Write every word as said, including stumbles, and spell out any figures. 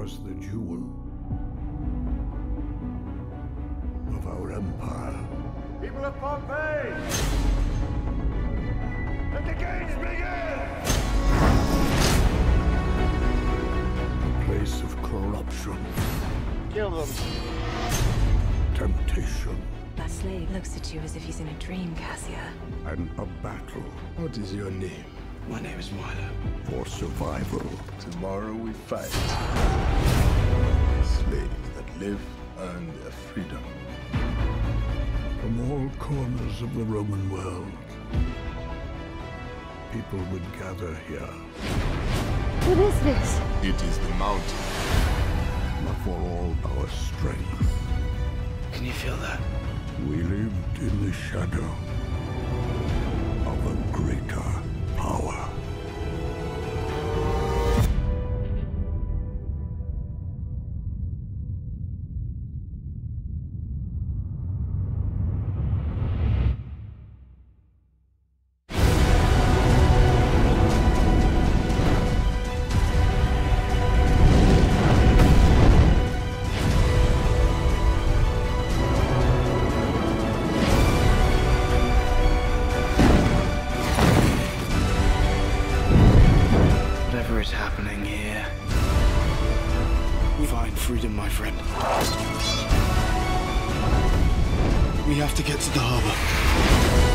was the jewel of our empire. People of Pompeii! Let the games begin! A place of corruption. Kill them. Temptation. That slave looks at you as if he's in a dream, Cassia. And a battle. What is your name? My name is Milo. For survival. Tomorrow we fight. Slaves that live earn their freedom. From all corners of the Roman world, people would gather here. What is this? It is the mountain. But for all our strength, Can you feel that? we lived in the shadow of a greater power. Whatever is happening here, find freedom, my friend. We have to get to the harbor.